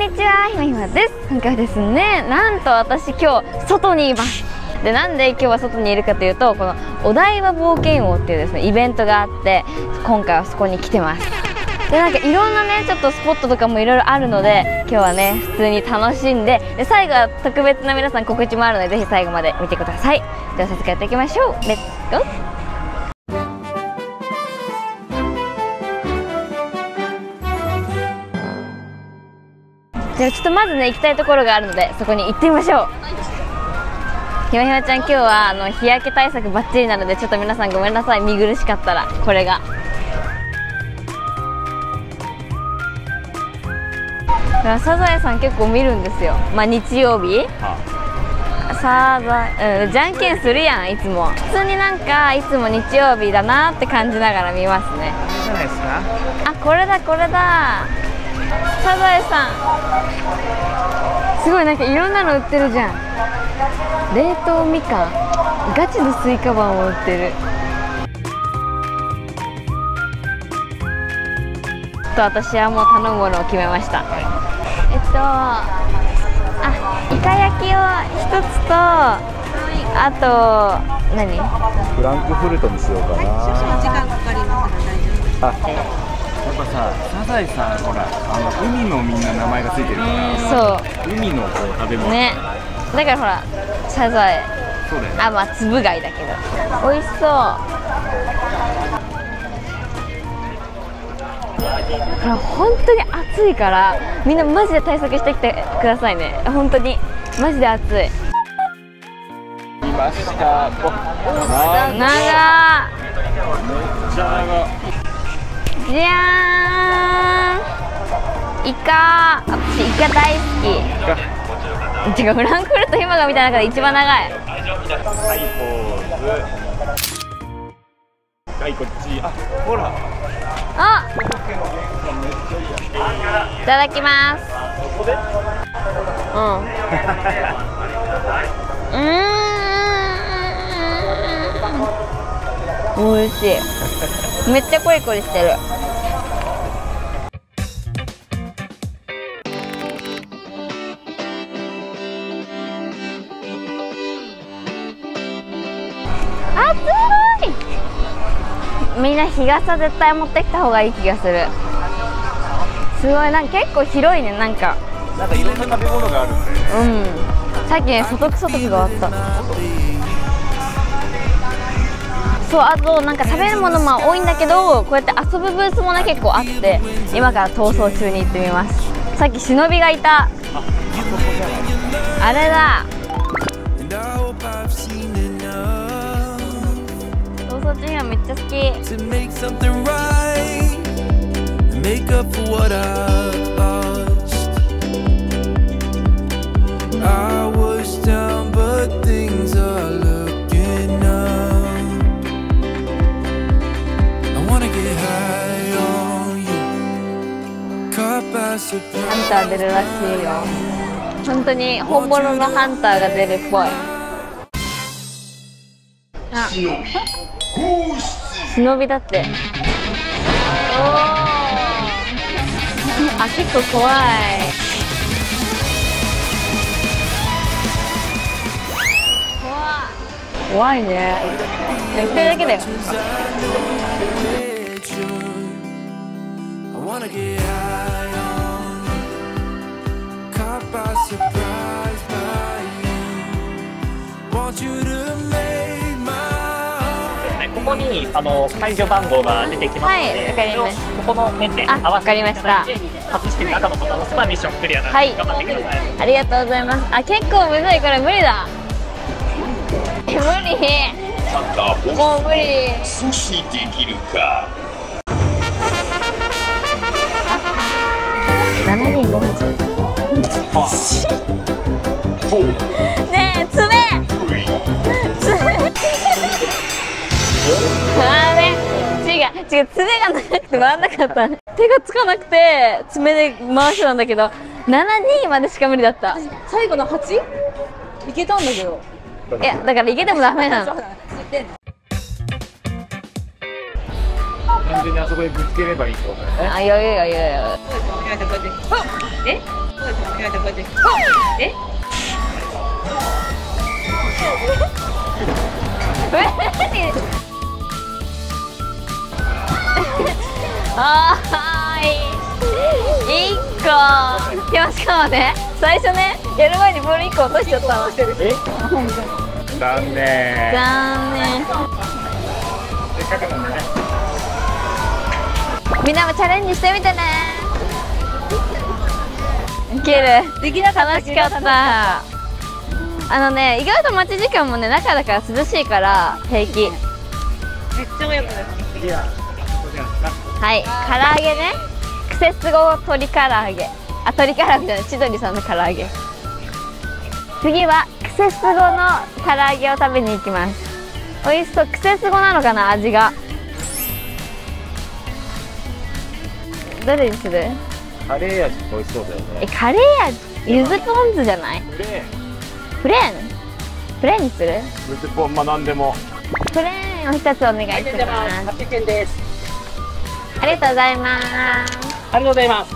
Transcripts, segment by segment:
んにちは、ひまひまです。今回はですね、なんと私今日外にいます。で、なんで今日は外にいるかというと、このお台場冒険王っていうですねイベントがあって、今回はそこに来てます。で、なんかいろんなねちょっとスポットとかもいろいろあるので、今日はね普通に楽しんで、最後は特別な皆さん告知もあるので、ぜひ最後まで見てください。では早速やっていきましょう。レッツゴー。じゃあちょっとまずね行きたいところがあるので、そこに行ってみましょう。ひまひまちゃん、今日は日焼け対策バッチリなので、ちょっと皆さんごめんなさい、見苦しかったら。これがサザエさん結構見るんですよ。まあ日曜日サザエ、じゃんけんするやんいつも。普通になんかいつも日曜日だなって感じながら見ますね。 じゃないですか。 あ、これだこれだ、サザエさん。すごいなんかいろんなの売ってるじゃん。冷凍みかん、ガチのスイカバンを売ってる。私はもう頼むものを決めました。イカ焼きを一つと、あと何？ フランクフルトにしようかな。 少々時間かかりますが大丈夫です。 やっぱさ、サザエさん、ほら、海のみんな名前がついてるから。 そう、 海のこう食べ物ね。だからほら、サザエ。 そうだよね。 あ、まあつぶ貝だけど美味しそう。ほら、本当に暑いからみんなマジで対策してきてくださいね。本当にマジで暑い。 いました。 長めっちゃ長。 じゃーん、イカ。私イカ大好き。てかフランクフルトひまが見た中で一番長い。 はい、ポーズ。はい、こっち。あ、ほら。 あ、いただきます。美味しい。めっちゃコリコリしてる。暑い。みんな日傘絶対持ってきた方がいい気がする。すごい、なんか結構広いね。なんかいろんな食べ物があるんで。 さっきね外草とかがあった。そう、あとなんか食べるものも多いんだけど、こうやって遊ぶブースもね結構あって、今から逃走中に行ってみます。さっき忍びがいた。あれだ。逃走中にはめっちゃ好き。ハンター出るらしいよ。本当に本物のハンターが出るっぽい。あ、忍びだって。おお、あ、結構怖い。怖いね。一人だけだよ。 ここに解除番号が出てきますので、 はい、わかりました。 ここの面で合わせていただいて、外して赤のボタンを押せばミッションクリアなので頑張ってください。 ありがとうございます。あ、結構むずい。これ無理だ。無理。もう無理。 阻止できるか。 ねえ、爪。あれ、違う、爪がなくて回らなかった。手がつかなくて爪で回してたんだけど、72までしか無理だった。 最後の 8？ いけたんだけど。 いや、だからいけてもダメなの。 単純にあそこでぶつければいいってことだよね。 あ、余裕。 ええ 1個。いや、しかもね、最初ね、やる前にボール1個落としちゃったの。 残念。 残念。 せっかくなんでね。 みんなもチャレンジしてみてね。いける。 できなかった。 楽しかった。意外と待ち時間もね、中だから涼しいから平気。 めっちゃ親子です。 次はこちらですか。 はい、唐揚げね。クセスゴ鶏唐揚げ。あ、鶏唐揚げじゃない、千鳥さんの唐揚げ。次はクセスゴの唐揚げを食べに行きます。美味しそう。クセスゴなのかな、味が。どれにする？ カレー味美味しそうだよね。 カレー味、ゆずポン酢じゃない？ プレーン。 プレーン？プレーンにする？ ゆずポン、まあなんでも。 プレーンを一つお願いします。 800円です。 ありがとうございます。 ありがとうございます。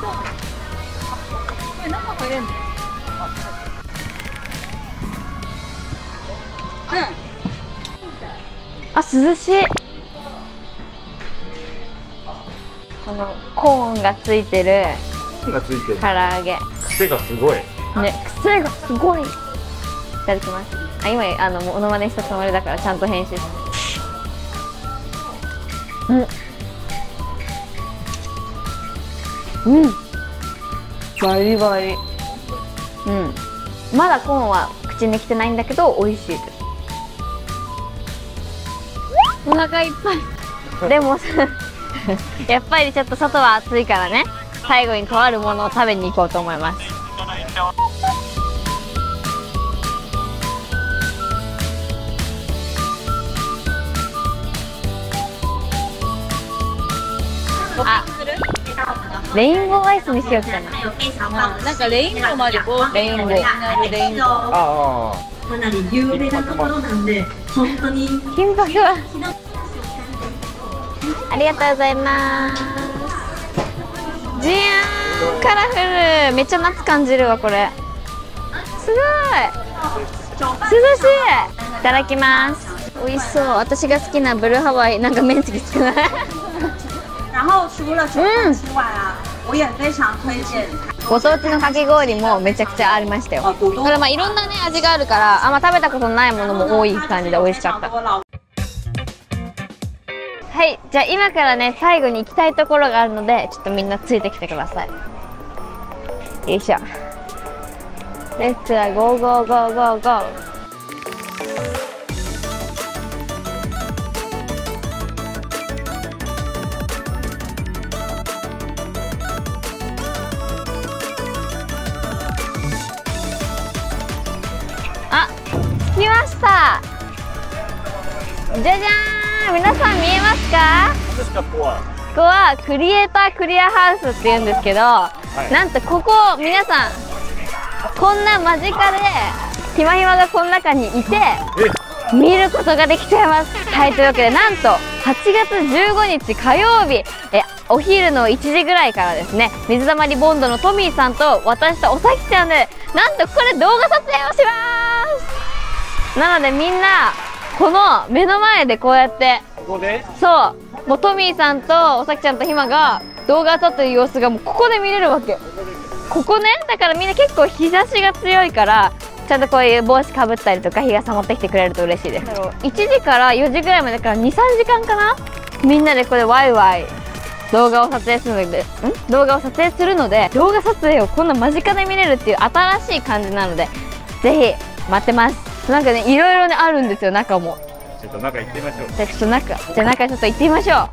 あ、涼しい。このコーンがついてるがついてる。 唐揚げ。 癖がすごい。 ね、癖がすごい。いただきます。あ、今モノマネしたつもりだからちゃんと編集して。バリバリ。まだコーンは口に来てないんだけど美味しいです。お腹いっぱい。でもやっぱりちょっと外は暑いからね、最後にとあるものを食べに行こうと思います。あ、レインボーアイスにしようかな。 なんかレインボーまでレインボー。 レインボー。 ああ。 かなり有名なところなんで、本当に金箔は。ありがとうございます。じやーん、カラフル。めっちゃ夏感じるわこれ。すごい。涼しい。いただきます。美味しそう。私が好きなブルーハワイ、なんか面積少ない。 然后除了酒饭之外啊，我也非常推荐。 ご当地のかき氷もめちゃくちゃありましたよ。これまあいろんなね味があるから、食べたことないものも多い感じで美味しかった。はい、じゃあ今からね最後に行きたいところがあるので、ちょっとみんなついてきてください。よいしょ。レッツはゴーゴーゴーゴーゴー。あ、着きました。じゃじゃーん、皆さん見えますか？ 何ですか、ここは。 ここはクリエイタークリアハウスって言うんですけど、なんとここ皆さんこんな間近でひまひまがこの中にいて見ることができちゃいます。はい、というわけでなんと8月15日火曜日お昼の1時ぐらいからですね、水溜りボンドのトミーさんと私とおさきちゃんでなんとここで動画撮影をします。なのでみんなこの目の前でこうやってここで。 そう、もうトミーさんとおさきちゃんとひまが動画を撮ってる様子がもうここで見れるわけ。ここね、だからみんな結構日差しが強いからちゃんとこういう帽子かぶったりとか日傘持ってきてくれると嬉しいです。1時から4時ぐらいまでだから 2,3 時間かな、みんなでここでワイワイ動画を撮影するので動画撮影をこんな間近で見れるっていう新しい感じなのでぜひ待ってます。なんかね、いろいろねあるんですよ、中も。 ちょっと中行ってみましょう。 じゃあちょっと中ちょっと行ってみましょう。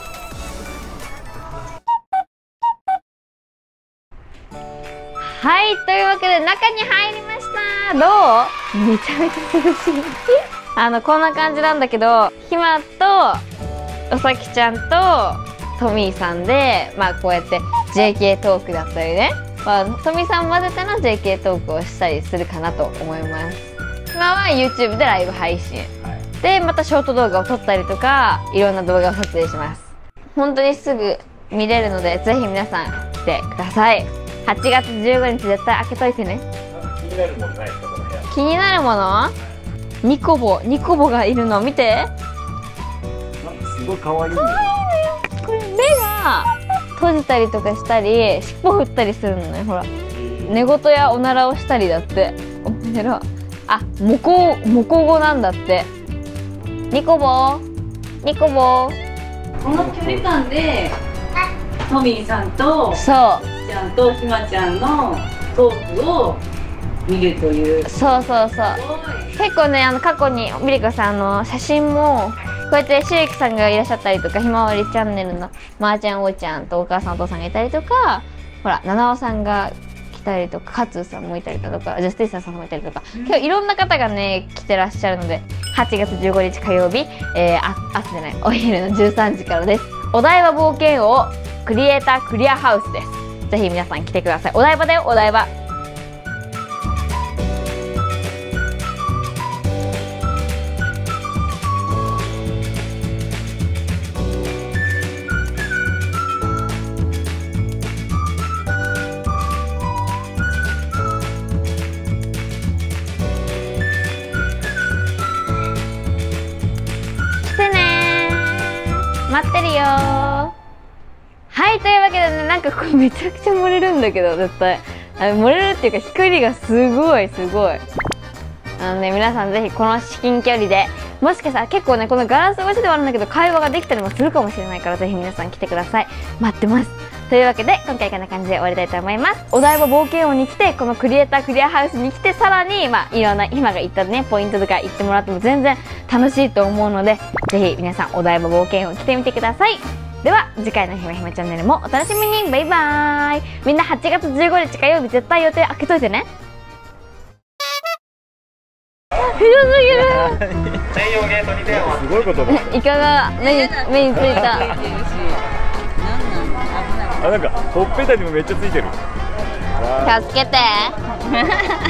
はい、というわけで中に入りました。どう？めちゃめちゃ涼しい。こんな感じなんだけど、ひまとおさきちゃんとトミーさんでこうやって JK トークだったりね、トミーさんを混ぜての JK トークをしたりするかなと思います。今は YouTube でライブ配信、でまたショート動画を撮ったりとかいろんな動画を撮影します。本当にすぐ見れるのでぜひ皆さん来てください。8 8月15日絶対開けといてね。 気になるものないですか、この部屋。 気になるもの、ニコボがいるの見て。 すごい可愛いんだよ。 これ目が閉じたりとかしたり尻尾振ったりするのね。ほら、寝言やおならをしたりだって。面白い。あ、モコ語なんだって。ニコボこの距離感でトミーさんとそうちゃんとひまちゃんのトークを見るという。 そう結構ね、過去にミリコさん写真もこうやってしゅうきさんがいらっしゃったりとか、ひまわりチャンネルのまーちゃんおーちゃんとお母さんお父さんがいたりとか、ほら七尾さんが来たりとか、カツーさんもいたりとか、ジャスティスさんもいたりとか、今日いろんな方がね来てらっしゃるので、8月15日火曜日、朝じゃない、お昼の13時からです。お台場冒険王クリエイタークリアハウスです。ぜひ皆さん来てください。お台場だよ、お台場。来てねー、待ってるよー。はい、というわけでね、なんかこれめちゃくちゃ漏れるんだけど、絶対漏れるっていうか光がすごい。皆さんぜひこの至近距離で、もしかしたら結構ねこのガラス越しではあるんだけど会話ができたりもするかもしれないから、ぜひ皆さん来てください。待ってます。というわけで今回こんな感じで終わりたいと思います。お台場冒険王に来て、このクリエイタークリアハウスに来て、さらにいろんな今が言ったねポイントとか言ってもらっても全然楽しいと思うので、ぜひ皆さんお台場冒険王来てみてください。では次回のひまひまチャンネルもお楽しみに。バイバーイ。みんな8月15日火曜日絶対予定開けといてね。ひどすぎる。 専用ゲートに電話。 すごいことだ。 イカが目についた。 あ、なんかほっぺたにもめっちゃついてる。 気をつけて。